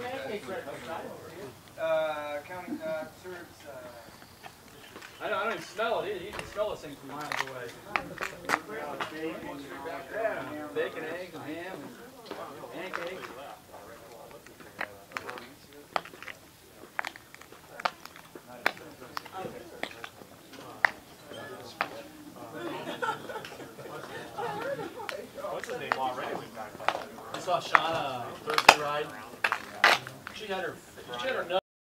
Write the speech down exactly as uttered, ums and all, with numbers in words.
Uh, county, uh, serves, uh... I don't, I don't even smell it either. You can smell this thing from miles away. Yeah, bacon, eggs, and ham, and pancakes. What's his name already? I saw Shauna Thursday ride. She had her, she had her nut.